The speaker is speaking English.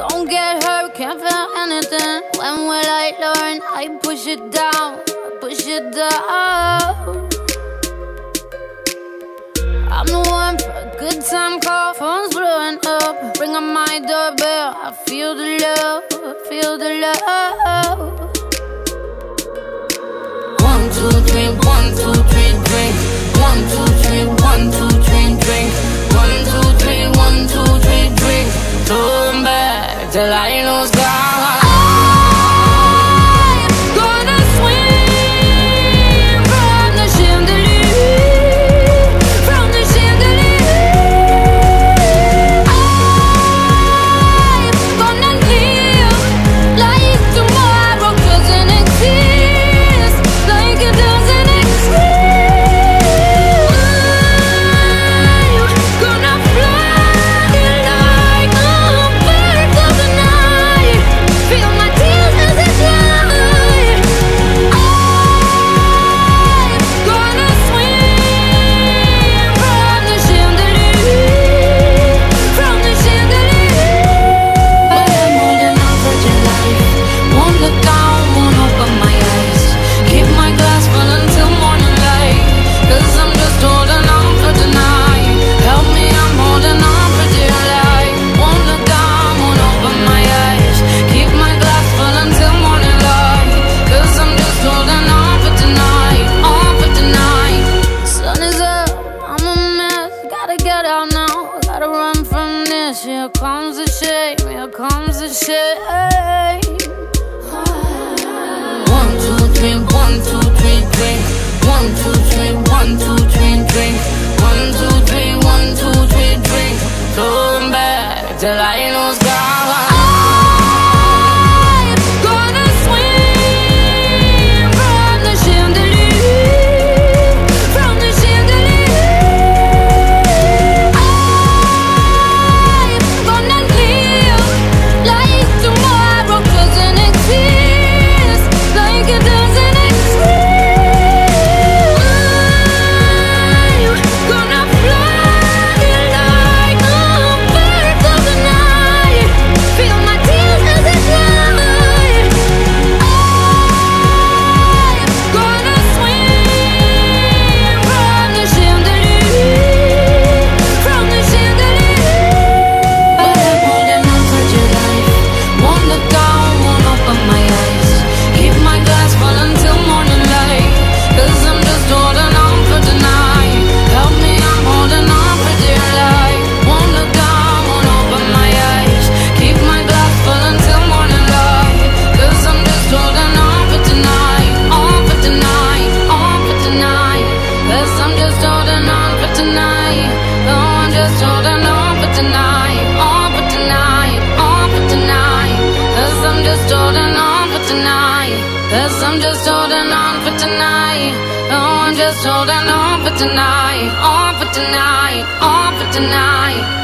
Don't get hurt, can't feel anything. When will I learn? I push it down, push it down. I'm the one for a good time call. Phone's blowing up, ring on my doorbell. I feel the love, feel the love. 1, 2, 3, 1, 2, 3, drink. 1, 2, 3, 1, 2, 3, drink. 1, 2, 3, 1, 2, 3, drink. Turn back till I lose God. I'm gonna swim from the chandelier, from the chandelier. I'm gonna live like tomorrow doesn't exist, like it doesn't exist. I'm gonna fly like a bird of the night. Feel my tears as they fly. I'm gonna swim from the chandelier, from the chandelier. But I'm holding on for your life. Won't look down, won't open my eyes. Keep my glass full until morning light. 'Cause I'm just holding on for tonight. Help me, I'm holding on for dear life. Won't look down, won't open my eyes. Keep my glass full until morning light. 'Cause I'm just holding on for tonight, on for tonight. Sun is up, I'm a mess. Gotta get out now, gotta run from this. Here comes the shame, here comes the shame. 1, 2, 3, 1, 2, 3, drink. 1, 2, 3, 1, 2, 3, drink. 1, 2, 3, 1, 2, 3, drink. Turn back till I lose God. I'm gonna swim from the chandelier, from the chandelier. I'm gonna live like tomorrow doesn't exist, like it doesn't exist. I'm gonna fly like a bird of the night. Feel my tears as they fly. I'm gonna swim from the chandelier, from the chandelier. But I'm holding on for your life. Won't look down, won't open my eyes. Keep my glass full until morning light. 'Cause I'm just holding on for tonight. Help me, I'm holding on for dear life. Won't look down, won't open my eyes. Keep my glass full until morning light. 'Cause I'm just holding on for tonight, on for tonight, on for tonight. 'Cause I'm just holding on for tonight. Oh, I'm just holding on for tonight, on for tonight, on for tonight. 'Cause I'm just holding on for tonight. 'Cause I'm just holding on for tonight. Oh, I'm just holding on for tonight, on for tonight, on for tonight.